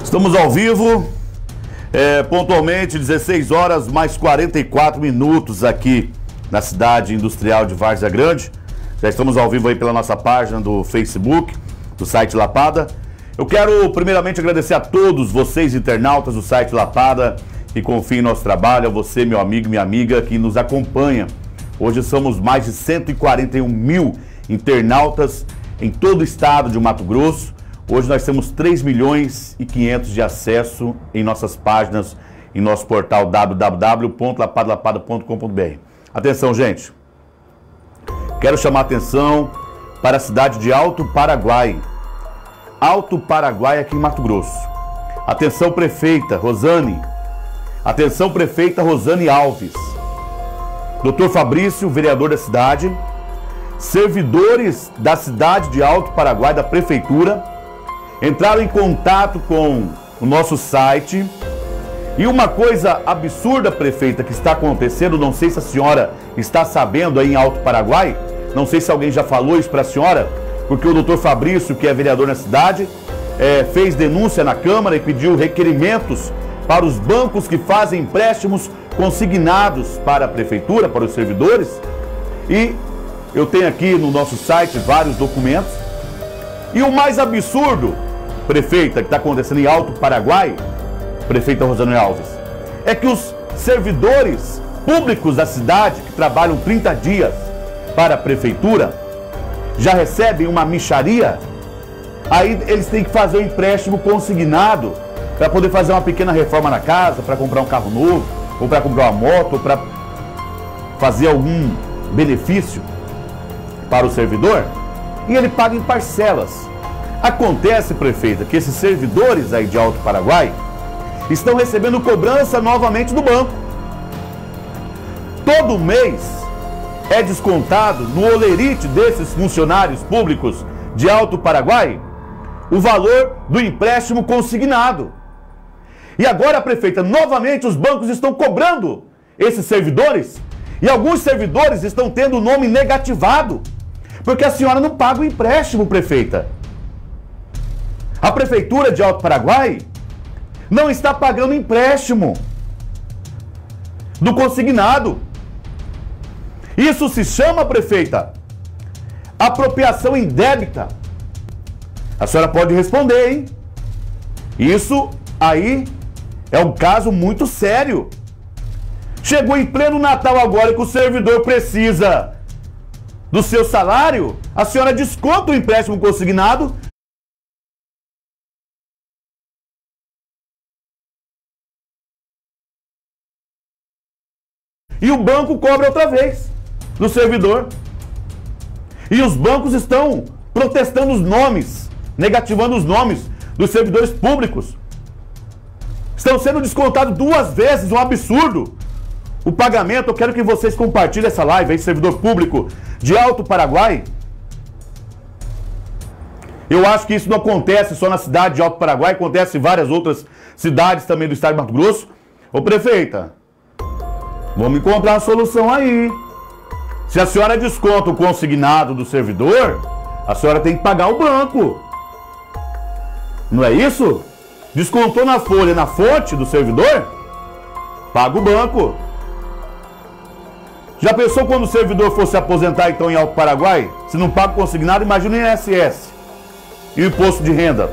Estamos ao vivo, pontualmente 16 horas mais 44 minutos aqui na cidade industrial de Várzea Grande. Já estamos ao vivo aí pela nossa página do Facebook, do site Lapada. Eu quero primeiramente agradecer a todos vocês internautas do site Lapada que confiam em nosso trabalho, a você, meu amigo, minha amiga, que nos acompanha. Hoje somos mais de 141 mil internautas em todo o estado de Mato Grosso. Hoje nós temos 3 milhões e 500 de acesso em nossas páginas, em nosso portal www.lapadalapada.com.br. Atenção, gente. Quero chamar a atenção para a cidade de Alto Paraguai. Alto Paraguai, aqui em Mato Grosso. Atenção, prefeita Rosane. Atenção, prefeita Rosane Alves. Doutor Fabrício, vereador da cidade. Servidores da cidade de Alto Paraguai, da prefeitura, entraram em contato com o nosso site. E uma coisa absurda, prefeita, que está acontecendo, não sei se a senhora está sabendo aí em Alto Paraguai, não sei se alguém já falou isso para a senhora, porque o doutor Fabrício, que é vereador na cidade, fez denúncia na Câmara e pediu requerimentos para os bancos que fazem empréstimos consignados para a prefeitura, para os servidores. E eu tenho aqui no nosso site vários documentos. E o mais absurdo, prefeita, que está acontecendo em Alto Paraguai, prefeita Rosane Alves, é que os servidores públicos da cidade, que trabalham 30 dias para a prefeitura, já recebem uma mixaria. Aí eles têm que fazer um empréstimo consignado para poder fazer uma pequena reforma na casa, para comprar um carro novo, ou para comprar uma moto, ou para fazer algum benefício para o servidor, e ele paga em parcelas. Acontece, prefeita, que esses servidores aí de Alto Paraguai estão recebendo cobrança novamente do banco. Todo mês é descontado no holerite desses funcionários públicos de Alto Paraguai o valor do empréstimo consignado. E agora, prefeita, novamente os bancos estão cobrando esses servidores, e alguns servidores estão tendo o nome negativado, porque a senhora não paga o empréstimo, prefeita. A prefeitura de Alto Paraguai não está pagando empréstimo do consignado. Isso se chama, prefeita, apropriação indébita. A senhora pode responder, hein? Isso aí é um caso muito sério. Chegou em pleno Natal agora que o servidor precisa do seu salário, a senhora desconta o empréstimo consignado e o banco cobra outra vez do servidor. E os bancos estão protestando os nomes, negativando os nomes dos servidores públicos. Estão sendo descontados 2 vezes, um absurdo. O pagamento, eu quero que vocês compartilhem essa live aí, servidor público de Alto Paraguai. Eu acho que isso não acontece só na cidade de Alto Paraguai, acontece em várias outras cidades também do estado de Mato Grosso. Ô, prefeita, vamos encontrar uma solução aí. Se a senhora desconta o consignado do servidor, a senhora tem que pagar o banco. Não é isso? Descontou na folha, na fonte do servidor, paga o banco. Já pensou quando o servidor fosse aposentar então em Alto Paraguai? Se não paga o consignado, imagina o INSS e o imposto de renda.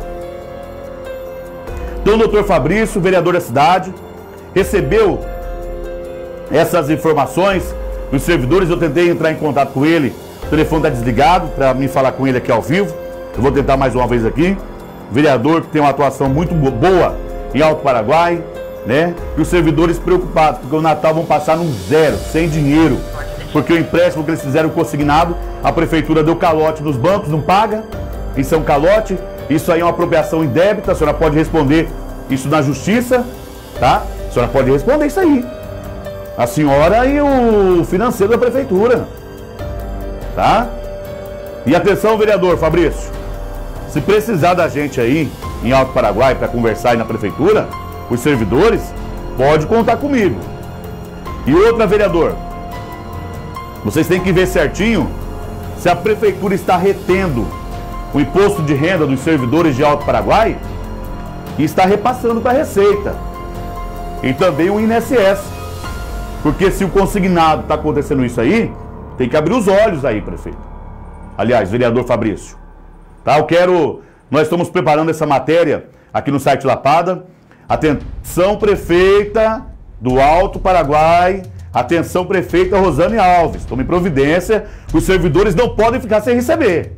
Então o doutor Fabrício, vereador da cidade, recebeu essas informações dos servidores. Eu tentei entrar em contato com ele, o telefone está desligado para me falar com ele aqui ao vivo. Eu vou tentar mais uma vez aqui. Vereador que tem uma atuação muito boa em Alto Paraguai, né? E os servidores preocupados, porque o Natal vão passar num zero, sem dinheiro, porque o empréstimo que eles fizeram consignado, a prefeitura deu calote nos bancos, não paga. Isso é um calote, isso aí é uma apropriação indébita. A senhora pode responder isso na justiça, tá? A senhora pode responder isso aí. A senhora e o financeiro da prefeitura, tá? E atenção, vereador Fabrício, se precisar da gente aí em Alto Paraguai para conversar aí na prefeitura, os servidores, pode contar comigo. E outra, vereador, vocês têm que ver certinho se a prefeitura está retendo o imposto de renda dos servidores de Alto Paraguai, e está repassando para a Receita. E também o INSS. Porque se o consignado está acontecendo isso aí, tem que abrir os olhos aí, prefeito. Aliás, vereador Fabrício. Tá? Nós estamos preparando essa matéria aqui no site Lapada. Atenção, prefeita do Alto Paraguai. Atenção, prefeita Rosane Alves. Tome providência, os servidores não podem ficar sem receber.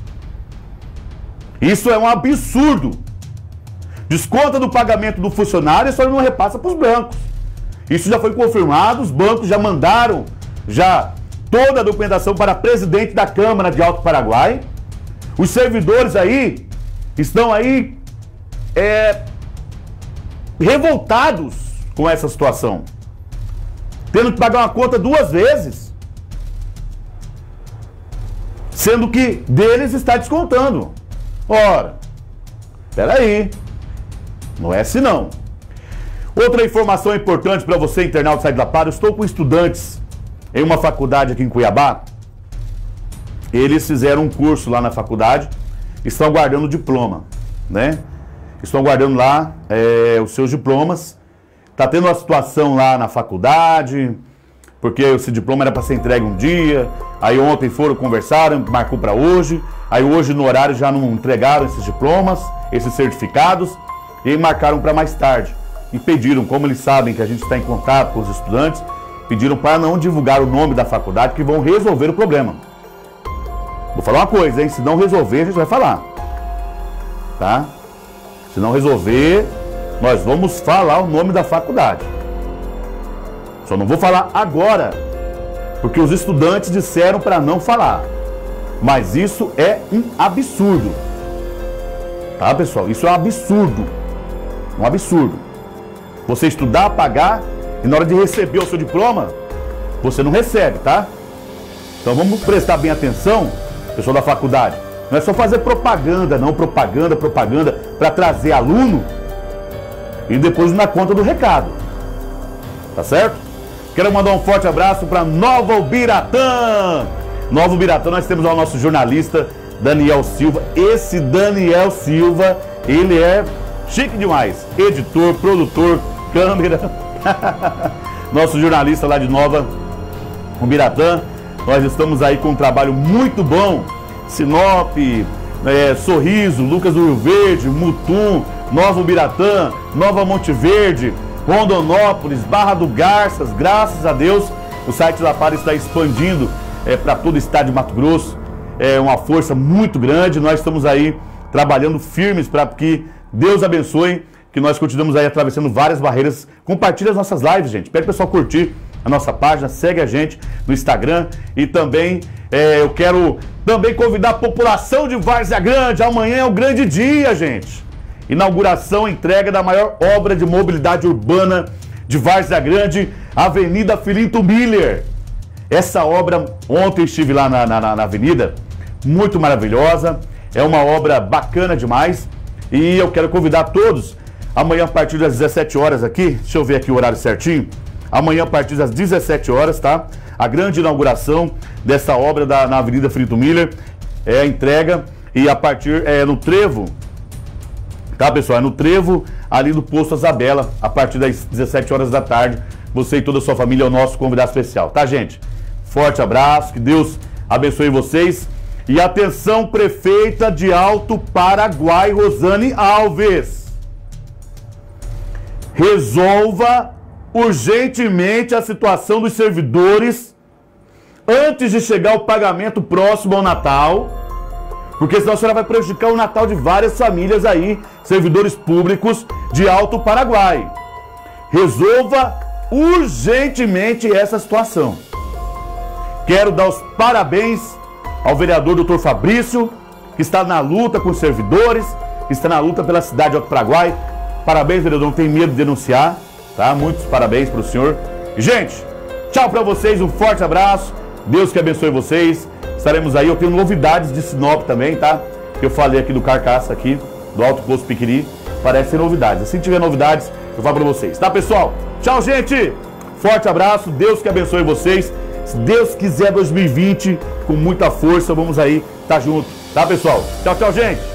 Isso é um absurdo. Desconta do pagamento do funcionário e só não repassa para os bancos. Isso já foi confirmado, os bancos já mandaram toda a documentação para a presidente da Câmara de Alto Paraguai. Os servidores aí estão aí revoltados com essa situação. Tendo que pagar uma conta 2 vezes. Sendo que deles está descontando. Ora, peraí. Não é assim não. Outra informação importante para você, internauta do site Lapada. Eu estou com estudantes em uma faculdade aqui em Cuiabá. Eles fizeram um curso lá na faculdade. Estão guardando o diploma, né? Estão guardando lá os seus diplomas. Está tendo uma situação lá na faculdade, porque esse diploma era para ser entregue um dia. Aí ontem foram, conversaram, marcou para hoje. Aí hoje no horário já não entregaram esses diplomas, esses certificados. E aí marcaram para mais tarde. E pediram, como eles sabem que a gente está em contato com os estudantes, pediram para não divulgar o nome da faculdade, que vão resolver o problema. Vou falar uma coisa, hein? Se não resolver, a gente vai falar. Tá? Se não resolver, nós vamos falar o nome da faculdade. Só não vou falar agora, porque os estudantes disseram para não falar. Mas isso é um absurdo. Tá, pessoal? Isso é um absurdo. Um absurdo. Você estudar, pagar, e na hora de receber o seu diploma, você não recebe, tá? Então vamos prestar bem atenção, pessoal da faculdade. Não é só fazer propaganda, não, propaganda, para trazer aluno e depois na conta do recado. Tá certo? Quero mandar um forte abraço para Nova Ubiratã. Nova Ubiratã, nós temos lá o nosso jornalista Daniel Silva. Esse Daniel Silva, ele é chique demais. Editor, produtor, câmera. Nosso jornalista lá de Nova Ubiratã. Nós estamos aí com um trabalho muito bom. Sinop, Sorriso, Lucas do Rio Verde, Mutum, Nova Ubiratã, Nova Monte Verde, Rondonópolis, Barra do Garças. Graças a Deus, o site Lapada está expandindo para todo o estado de Mato Grosso. É uma força muito grande. Nós estamos aí trabalhando firmes para que Deus abençoe, que nós continuamos aí atravessando várias barreiras. Compartilhe as nossas lives, gente. Pede o pessoal curtir a nossa página, segue a gente no Instagram. E também eu quero também convidar a população de Várzea Grande. Amanhã é o grande dia, gente. Inauguração, entrega da maior obra de mobilidade urbana de Várzea Grande, Avenida Filinto Miller. Essa obra, ontem eu estive lá na avenida, muito maravilhosa. É uma obra bacana demais. E eu quero convidar todos, amanhã a partir das 17 horas aqui, deixa eu ver aqui o horário certinho. Amanhã a partir das 17 horas, tá? A grande inauguração dessa obra na Avenida Filinto Miller. É a entrega e a partir, no Trevo, tá, pessoal? É no Trevo, ali do Posto Isabela, a partir das 17 horas da tarde. Você e toda a sua família é o nosso convidado especial, tá, gente? Forte abraço, que Deus abençoe vocês. E atenção, prefeita de Alto Paraguai, Rosane Alves. Resolva urgentemente a situação dos servidores antes de chegar o pagamento próximo ao Natal, porque senão a senhora vai prejudicar o Natal de várias famílias aí, servidores públicos de Alto Paraguai. Resolva urgentemente essa situação. Quero dar os parabéns ao vereador Dr. Fabrício, que está na luta com os servidores, que está na luta pela cidade de Alto Paraguai. Parabéns, vereador, não tem medo de denunciar, tá? Muitos parabéns para o senhor. Gente, tchau para vocês, um forte abraço, Deus que abençoe vocês. Estaremos aí, eu tenho novidades de Sinop também, tá? Que eu falei aqui do Carcaça, aqui, do Alto Posto Piquiri, parece ser novidades. Assim que tiver novidades, eu falo para vocês, tá, pessoal? Tchau, gente! Forte abraço, Deus que abençoe vocês. Se Deus quiser, 2020, com muita força, vamos aí, tá junto, tá, pessoal? Tchau, tchau, gente!